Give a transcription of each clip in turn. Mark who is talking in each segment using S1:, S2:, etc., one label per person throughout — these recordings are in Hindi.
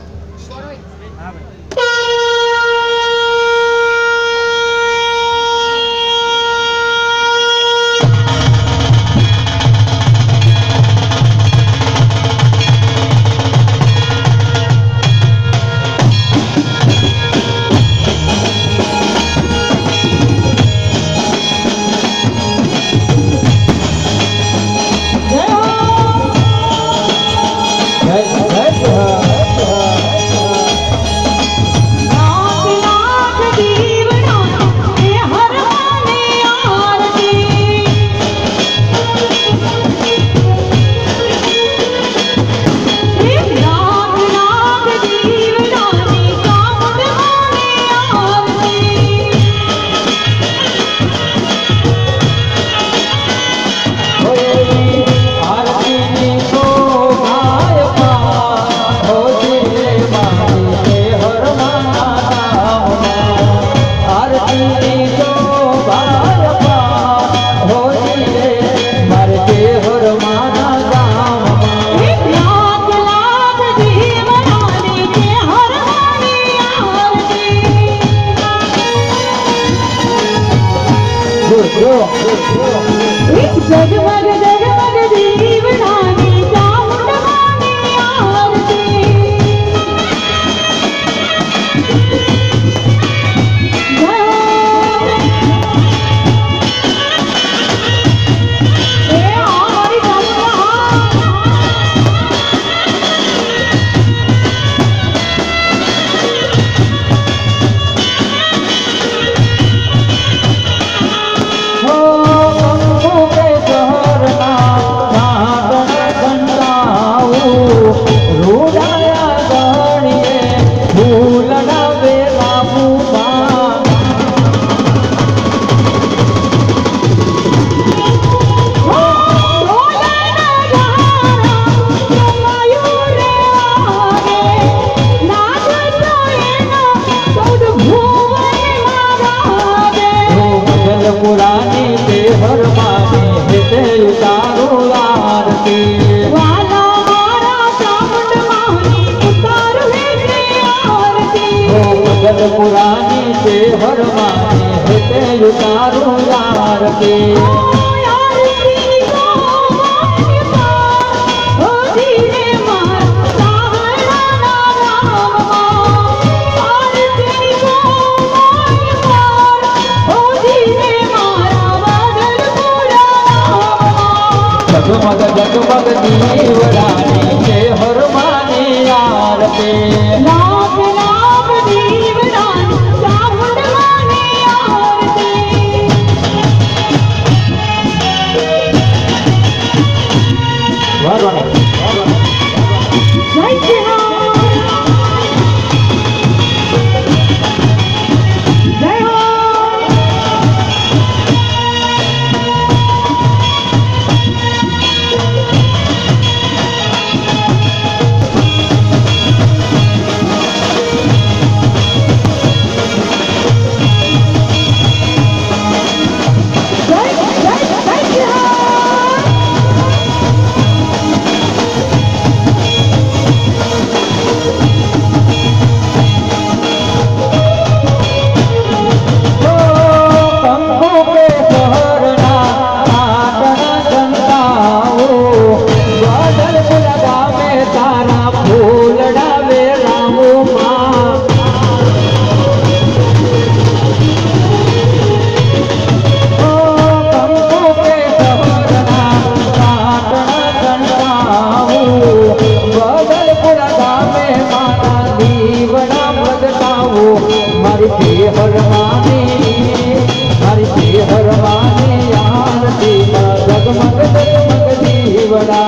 S1: जगमग जगमग दीवनानी चामुंड मानी आरती पुरानी से हर मानी हेते उतारू आरती जगमग जगमग दीवरानी से हर मानी आरती लाख लाख दीवरानी चामुंड मानी आरती जय श्री राम जय हो जगमग जगमग दीवरा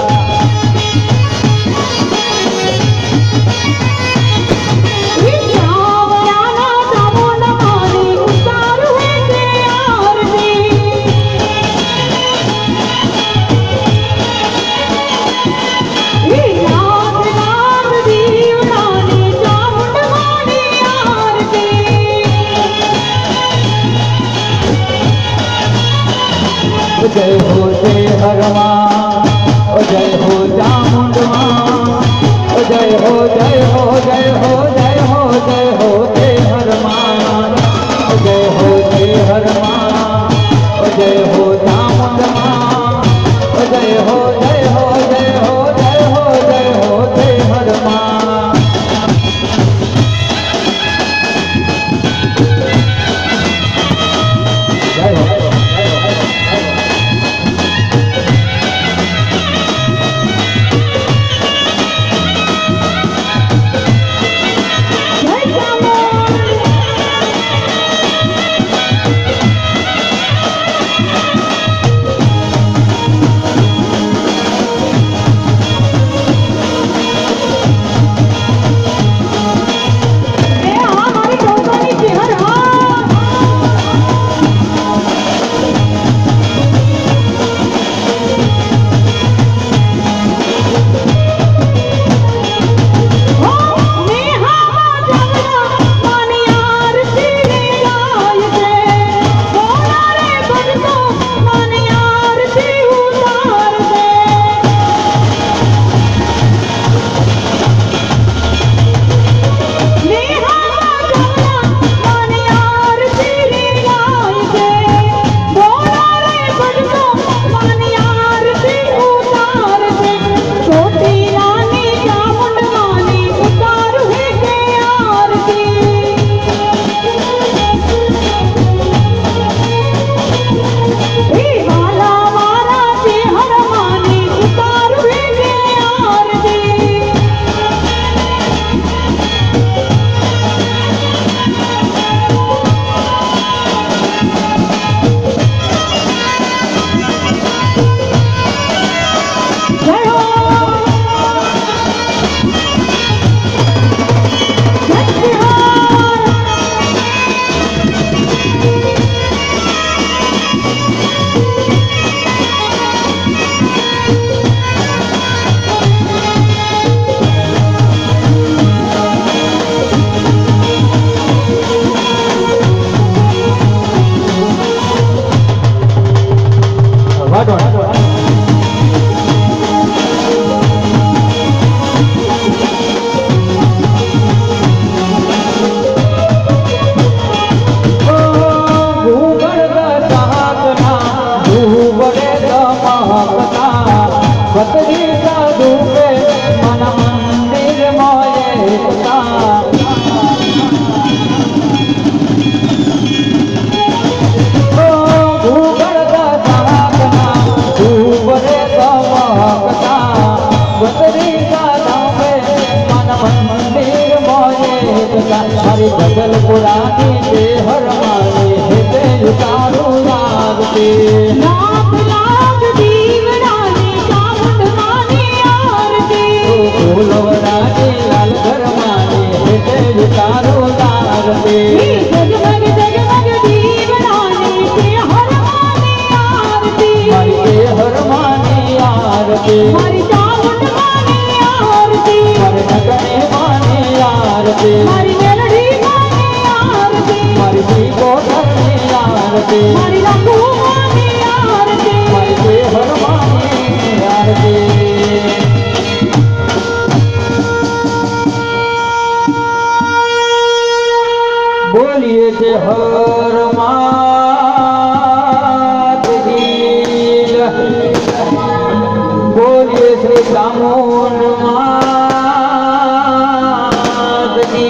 S1: जय हो जय हर मां, जय हो चामुंड मां, जय हो। जय हो जय हो जय हो जय हो जय हर मां जय हो जय हर मां जय हो चामुंड मां जय हो जय हो जय हो जय हो जय हो जय हर मां जय हो जगलपुरानी के हर माने हेते उतारू आरती लाख लाख दीवरानी चामुंड मानी आरती फूलवरानी लाल घर माने हेते उतारू आरती जगमग जगमग दीवरानी के हर मानी आरती मारी के हर मानी आरती मारी चामुंड मानी आरती मारे नगने मानी आरती मारी मारी को धरनी आरती मारी रंगू मानी आरती मारी के हर मानी आरती बोलिए जे हर मात की बोलिए श्री चामुंड मात की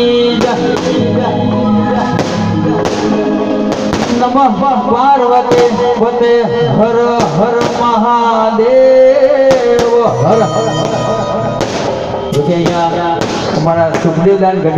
S1: नमः पार्वती पते हर हर महादेव हर हर। हमारा सुखदेव दान